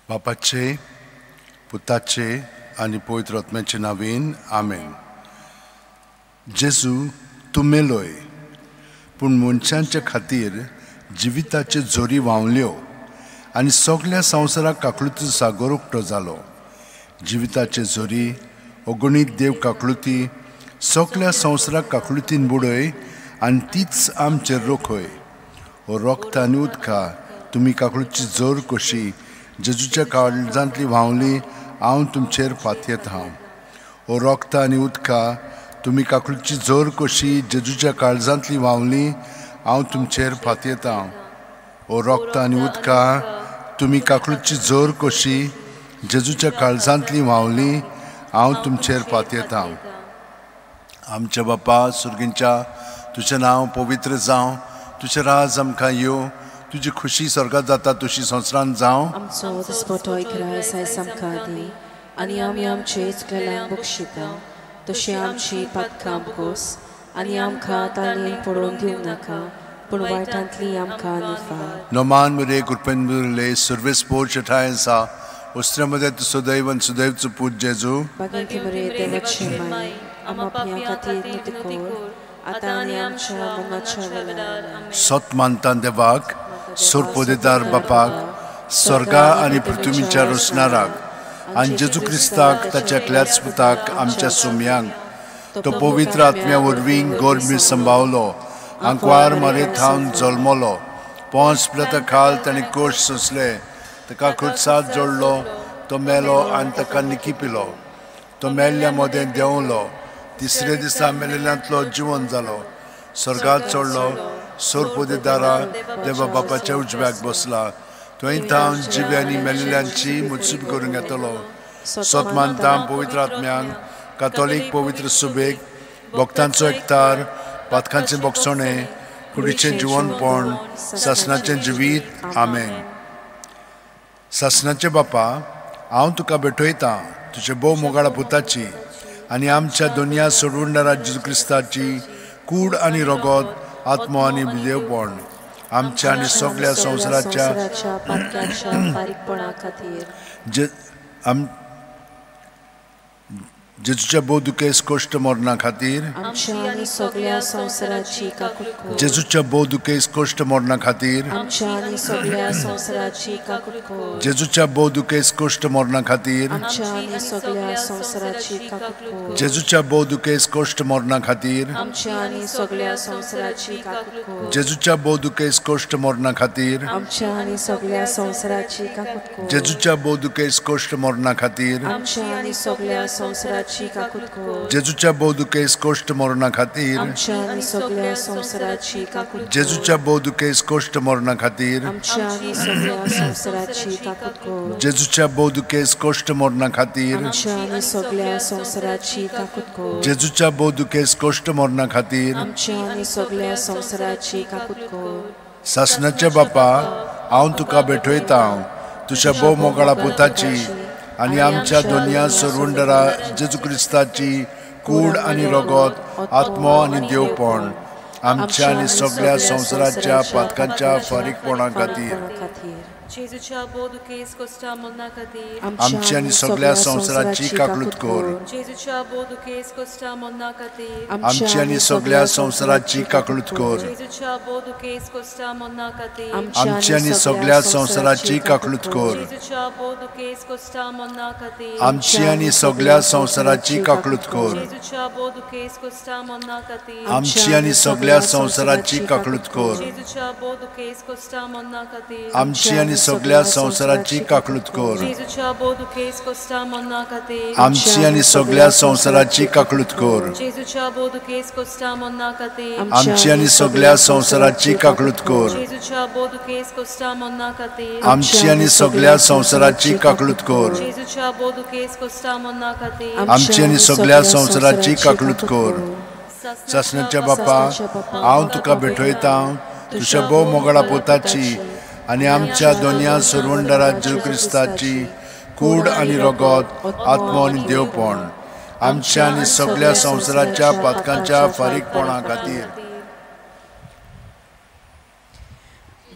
बापाचे पुताचे आणि पवित्र आत्म्याचे नावेन आमेन. जेजू तूं मेलोय पूण मनशांच्या खातीर जिविताचे झोरी व्हांवल्यो आनी सगळ्या संवसाराक काकळुतीचो सागर उक्तो जालो. जिविताचे झोरी अगणीत देव काकळुती सगळ्या संवसाराक काकळुतीन बुडय आनी तीच आमचेर रोखय. ओ रक्त आनी उदका तुमी काकळुतीची जोर कशी जेजूच्या काळजांतली व्हांवली हांव तुमचेर फातयेत हांव. ओ रक्त आनी उदका तुमी काकळुतीची जोर कशी जेजूच्या काळजांतली व्हांवली हांव तुमचेर फातयेत हांव. ओ रक्त आनी उदका तुमी काकळुतीची जोर कशी जेजूच्या काळजांतली व्हांवली हांव तुमचेर फातयेत हांव. आमच्या बापा सुर्गींच्या तुजें नांव पवित्र जावं, तुजें राज आमकां येवं, तुजी खुशी स्वर्गांत जाता तशी संवसारांत जावं. आमचो दिसपटो इकरायस आयज आमकां दी आनी आमी आमचे चुकलेल्यांक बक्षिता तशी आमची पातकां आमकोस आनी आमकां ताळयेन पडोवन दिवं नाका पूण वायटांतली आमकां निफार. नोमान मुरे कृपेन मुरले सर्वेस पोर चठाय आसा उस्त्र्यामध्ये तूं सदैव आनी सदैवचो पूज जेजू. बागेंती मरे देवाची माय आमकां खातीर नितकोर आतां आनी आमच्या मरणाच्या वेळार. सत मानता देवाक सोरपोदेदार बापाक स्वर्गा आनी पृथ्वीच्या रचणाराक आनी जेजू क्रिस्ताक ताच्या एकल्याच पुताक आमच्या सोम्यांक तो पवित्र आत्म्या वरवीं गोरमीर सांबाळलो. आंकवार मारेत थावन जल्मलो, पोंस पिलाता खाल ताणें कोश सोंसले, ताका क्रुसार जोडलो, तो मेलो आनी ताका निकिपिलो. तो मेल्ल्या मोदें देंवलो, तिसरे दिसा मेलेल्यांतलो जिवन जालो, स्वर्गांत चडलो, सोरपोदेदारा देवा बापाच्या उजव्याक बसला. थंय थावन जिवे आनी मेलेल्यांची मुत्सूब करूंक येतलो. सत मानता पवित्र आत्म्यांक कातोलीक पवित्र सुबेक भक्तांचो एकतार पातकांचें बोगसणें कुडीचें जिवनपण सासणाचें जिवीत. आमेन. सासणाचे बापा हांव तुका भेटयतां तुजे भोव मोगाळा पुताची आनी आमच्या दोनया सोडवणारा जेजू क्रिस्ताची कूड आनी रगत आत्मो आनी देवपण आमच्या आनी सगळ्या संवसाराच्या जेजूच्या बोधुकेस कश्ट मरणा खातीर जेजूच्या बोधुकेस कश्ट मरणा खातीर जेजूच्या बोधुकेस कश्ट मरणा खातीर जेजूच्या बोधुकेस कश्ट मरणा खातीर जेजूच्या बोधुकेस कश्ट मरणा खातीर जेजूच्या बोधुकेस कश्ट मरणा खातीर जेजूच्या बोधुकेस कश्ट मरणा खातीर जेजूच्या बोधुकेस कश्ट मरणा खातीर जेजूच्या बोधुकेस कश्ट मरणा खातीर जेजूच्या बोधुकेस कश्ट मरणा खातीर. सासणाचे बापा हांव तुका भेटयतां तुज्या भोव मोगाळा पुताची आनी आमच्या दोनया सोडवणारा जेजू क्रिस्ताची कूड आनी रगत आत्मो आनी देवपण आमच्या आनी सगळ्या संवसाराच्या पातकांच्या फारीकपणा खातीर जेजूच्या बोधुकेस कश्टा मरणा खातीर आमची आनी सगळ्या संवसाराची काकळूत कर. जेजूच्या बोधुकेस कश्टा मरणा खातीर आमची आनी सगळ्या संवसाराची काकळूत कर. जेजूच्या बोधुकेस कश्टा मरणा खातीर आमची आनी सगळ्या संवसाराची काकळूत कर. जेजूच्या बोधुकेस कश्टा मरणा खातीर आमची आनी सगळ्या संवसाराची काकळूत कर. जेजूच्या बोधुकेस कश्टा मरणा खातीर आमची आनी सगळ्या संवसाराची काकळूत कर. जेजूच्या बोधुकेस कश्टा मरणा खातीर आमची आनी सगळ्या संवसाराची काकळूत कर. जेजूच्या बोधुकेस कश्टा मरणा खातीर आमची आनी सगळ्या संवसाराची काकळूत कर. जेजूच्या बोधुकेस कश्टा मरणा खातीर आमची आनी सगळ्या संवसाराची काकळूत कर. जेजूच्या बोधुकेस कश्टा मरणा खातीर आमची आनी सगळ्या संवसाराची काकळूत कर. जेजूच्या बोधुकेस कश्टा मरणा खातीर आमची आनी सगळ्या संवसाराची काकळूत कर. सासणाच्या बापा हांव तुका भेटयतां तुज्या भोव मोगाळा पुताची आनी आमच्या दोनया सोडवणारा जेजू क्रिस्ताची कूड आनी रगत आत्मो आनी देवपण आमच्या आनी सगळ्या संवसाराच्या पातकांच्या फारीकपणा खातीर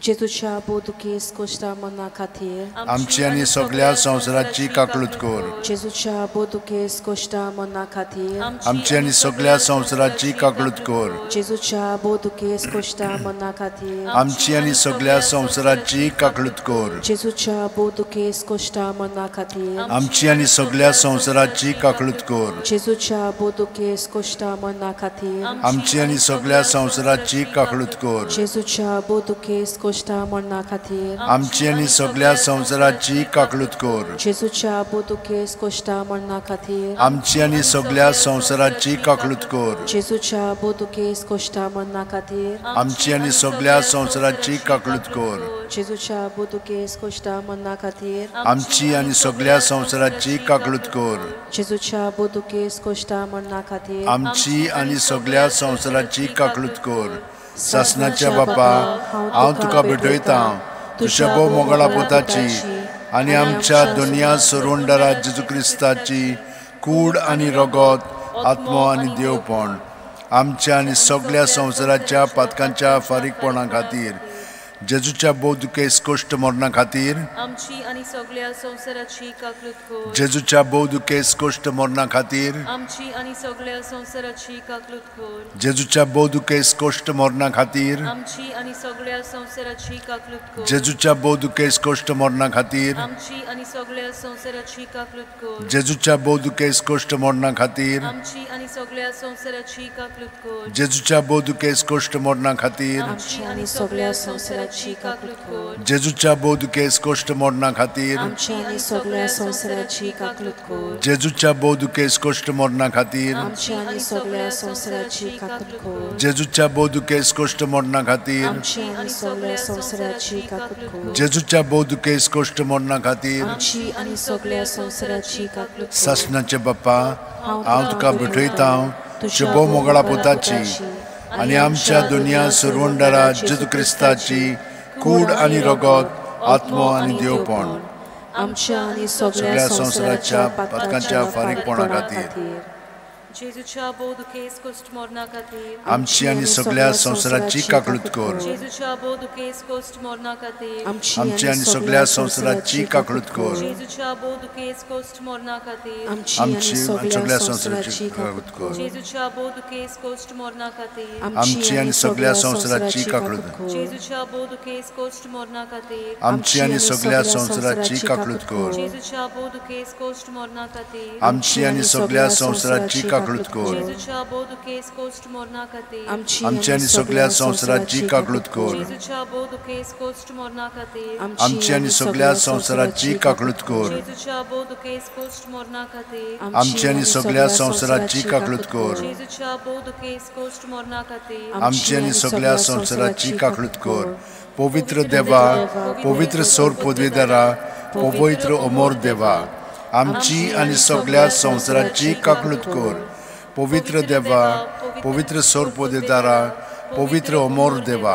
जेजूच्या बोदुकेस कोश्टा मना खातीर आमची आनी सगळ्या संवसाराची काकलूत कर जेजूच्या बोदुकेस कोश्टा मना खातीर आमची आनी सगळ्या संवसाराची काकलूत कर जेजूच्या बोदुकेस कोश्टा मना खातीर आमची आनी सगळ्या संवसाराची काकलूत कर जेजूच्या बोदुकेस कोश्टा मना खातीर आमची आनी सगळ्या संवसाराची काकलूत कर जेजूच्या बोदुकेस कोश्टा मना खातीर आमची आनी सगळ्या संवसाराची काकलूत कर जेजूच्या बोदुकेस कोश्टा मना खातीर आमची आनी सगळ्या संवसाराची काकलूत कर जेजूच्या बोदुकेस कोश्टा मना खातीर आमची आनी सगळ्या संवसाराची काकलूत कर जेजूच्या बोदुकेस कोश्टा मना खातीर आमची आनी सगळ्या संवसाराची काकलूत कर जेजूच्या बोदुकेस कोश्टा मना खातीर आमची आनी सगळ्या संवसाराची काकलूत कर जेजूच्या बोदुकेस कोश्टा मना खातीर आमची आनी सगळ्या संवसाराची काकलूत कर सासनाच्या बापा हांव तुका भेटयता तुझ्या भोव मोगाळा पुताची आनी आमच्या दुनिया सोरोंडारा जेजू क्रिस्ताची कूड आनी रगत आत्मो आनी देवपण आमच्या आनी सगळ्या संवसाराच्या पातकांच्या फारीकपणा खातीर जेजूच्या बोदुकेस कोश्ट मरणा खातीर आमची आनी सगळ्या संवसाराची काकलूत कर जेजूच्या बोदुकेस कोश्ट मरणा खातीर आमची आनी सगळ्या संवसाराची काकलूत कर जेजूच्या बोदुकेस कोश्ट मरणा खातीर आमची आनी सगळ्या संवसाराची काकलूत कर जेजूच्या बोदुकेस कोश्ट मरणा खातीर आमची आनी सगळ्या संवसाराची काकलूत कर जेजूच्या बोदुकेस कोश्ट मरणा खातीर आमची आनी सगळ्या संवसाराची काकलूत कर जेजूच्या बोदुकेस कोश्ट मरणा खातीर आमची आनी सगळ्या संवसाराची काकलूत कर जेजूच्या बोदुकेस कोश्ट मरणा खातीर आमची आनी सगळ्या संवसाराची काकलूत कर जेजूच्या बोदुकेस कोश्ट मरणा खातीर आमची आनी सगळ्या संवसाराची काकलूत कर जेजूच्या बोदुकेस कोश्ट मरणा खातीर आमची आनी सगळ्या संवसाराची काकलूत कर जेजूच्या बोदुकेस कोश्ट मरणा खातीर आमची आनी सगळ्या संवसाराची काकलूत कर सासनाचे बाप्पा हांव तुका भेटयता तुझ्या भोव मोगाळा पुताची आनी आमच्या दुनिया सोरोंडारा जेजू क्रिस्ताची कूड आनी रगत आत्मो आनी देवपण आमच्या आनी सगळ्या संवसाराच्या पातकांच्या फारीकपणा खातीर जेजूच्या बोदुकेस कोश्ट मरणा खातीर आमची आनी सगळ्या संवसाराची काकलूत कर जेजूच्या बोदुकेस कोश्ट मरणा खातीर आमची आनी सगळ्या संवसाराची काकलूत कर जेजूच्या बोदुकेस कोश्ट मरणा खातीर आमची आमची सगळ्या संवसाराची काकलूत कर जेजूच्या बोदुकेस कोश्ट मरणा खातीर आमची आनी सगळ्या संवसाराची काकलूत कर जेजूच्या बोदुकेस कोश्ट मरणा खातीर आमची आनी सगळ्या संवसाराची काकलूत कर जेजूच्या बोदुकेस कोश्ट मरणा खातीर आमची आनी सगळ्या संवसाराची काकलूत कर जेजूच्या बोदुकेस कोश्ट मरणा खातीर आमची आनी सगळ्या संवसाराची काकलूत कर जेजूच्या बोदुकेस कोश्ट मरणा खातीर आमची आनी सगळ्या संवसाराची काकलूत कर जेजूच्या बोदुकेस कोश्ट मरणा खातीर आमची आनी सगळ्या संवसाराची काकलूत कर जेजूच्या बोदुकेस कोश्ट मरणा खातीर आमची आनी सगळ्या संवसाराची काकलूत कर पवित्र देवा पवित्र सोर पदवीदारा पवित्र अमोर देवा आमची आनी सगळ्या संवसाराची काकलूत कर पवित्र देवा पवित्र सोर पदवीदारा पवित्र अमोर देवा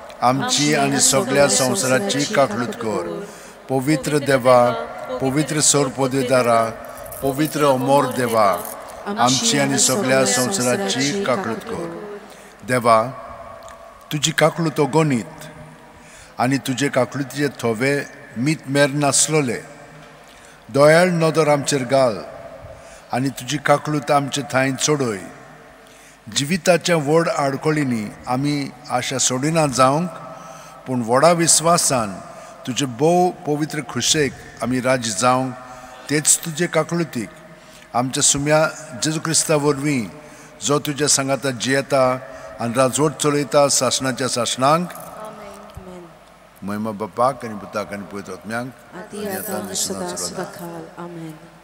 आमची आनी सगळ्या संवसाराची काकलूत कर पवित्र देवा पवित्र सोर पदवीदारा पवित्र अमोर देवा आमची आनी सगळ्या संवसाराची काकलूत कर देवा तुजी काकलूत अगणित आनी तुजे काकलुतीचे थोवे मीत मेर नासलोले दोयाळ नदर आमचेर घाल आनी तुजी काकलूत आमचे थंय चडय जिविताच्या व्हड आडखळींनी आमी आशा सोडिना जावंक पूण व्हडा विस्वासान तुजे भोव पवित्र खुशेक आमी राजी जावंक तेच तुजे काकलुतीक आमच्या सुम्या जेजू क्रिस्ता वरवीं जो तुज्या सांगाता जियेता आनी राजवट चलयता सासणाच्या सासणांक महिमा बापाक आनी पुताक आनी पवित्र आत्म्यांक आदी आतां आनी सदां सदां काल आमेन